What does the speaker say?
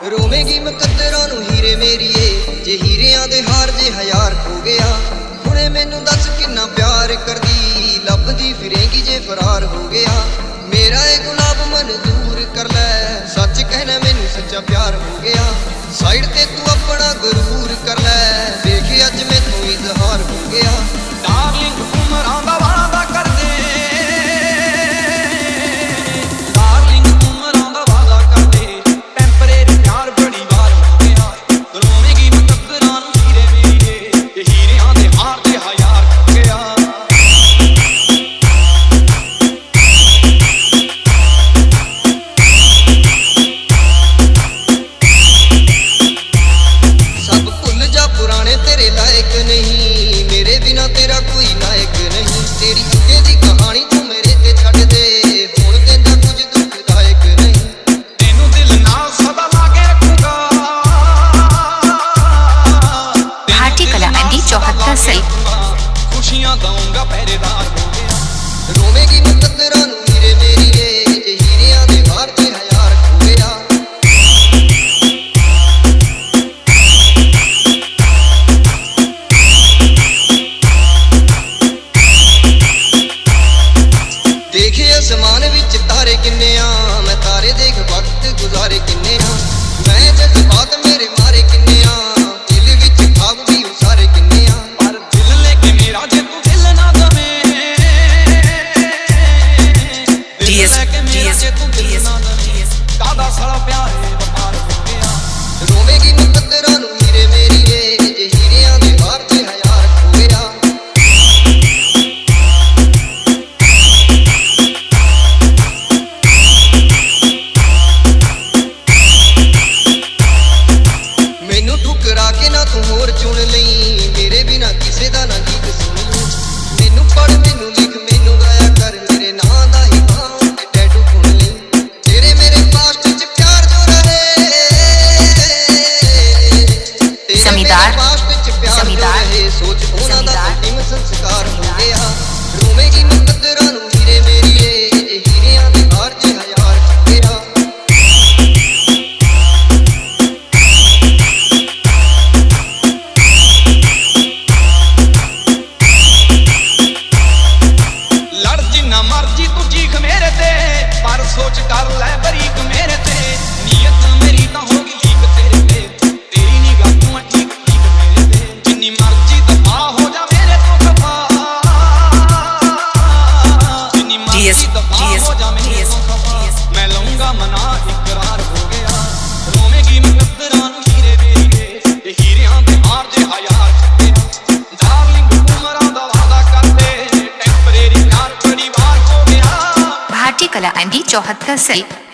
रोवेगी मुकद्दरां नूं हीरे मेरीए, जे हीरियां दे हार जे हज़ार खो गया। हुणे मैनू दस किन्ना प्यार करदी, लभदी फिरेगी जे फरार हो गया। मेरा ये गुलाब मंजूर कर लै, सच कहना मैनू सच्चा प्यार हो गया। साइड ते तू अपना गरूर कर लै, देख अज मैनू इजहार हो गया। डार्लिंग उमरां दा वादा कर दे, डार्लिंग उमरां दा वादा कर दे, टेंपरेरी प्यार बड़ी बार हो गया। रोवेगी मुकद्दरां नूं हीरे मेरीए, ते हीरियां दे हार ते हज़ार खो गया। सब भुल जा पुराने तेरे लायक नहीं, मेरे बिना तेरा कोई नायक नहीं। तेरी अगे दी कहानी तू मेरे ते छड्ड दे, हुण कहंदा कुछ दुखदायक नहीं। तेनू दिल नाल सदा लागे रखूंगा, भारतीय कला MD 74 से खुशियां दूंगा पहरेदार हो गया। रोवेगी मुकद्दरां नूं हीरे मेरीए, जे हीरियां दे हार ते हज़ार खो गया। देखे आसमान विच तारे किन्ने आ, मैं तारे देख वक्त गुजारे किन्ने आ। मैं जज्बात मेरे मारे किन्ने आ, दिल विच ख्वाब भी उसारे किन्ने आ। पर दिल लेके मेरा जे तू दिल ना दवे, दिल लेके मेरा जे तू दिल ना दवे, कादा साला प्यार वफार हो गया। रोवेगी मुकद्दरां नूं हीरे मेरीए, जे हीरियां दे हार ते हज़ार खो गया। मैनू ठुकरा के ना तू होर चुन लई, मेरे बिना किसे दा ना गीत सुन लई। मैनू पढ़ मैनू लिख मैनू गाया कर, मेरे नां दा ही बाहों ते टैटू बुन लई। तेरे मेरे पास्ट च प्यार जो रहे, तेरे मेरे पास्ट च प्यार जो रहे, सोच उन्हां दा अंतिम संस्कार हो गया। रोवेगी मुकद्दरां नूं हीरे मेरीए, जे हीरियां दे हार ते हज़ार खो गया। लड़ जिन्ना मर्जी तू चीख मेरे ते, पर सोच कर लै बरीक मेरे ते। नीयत मेरी तां होगी लीक तेरे ते, तेरी निगाह तू ठीक ठीक मेरे ते। जिन्नी मर्जी दफा हो जा मेरे तो खफा, जिन्नी मर्जी दफा हो जा मेरे तो खफा, मैं लूंगा मना इकरार हो गया। रोवेगी मुकद्दरां नूं हीरे मेरीए, ते हीरियां दे हार ते हज़ार खो गया। डार्लिंग उमरां दा वादा कर दे, टेंपरेरी प्यार बड़ी बार हो गया। भारतीय कला MD 74 से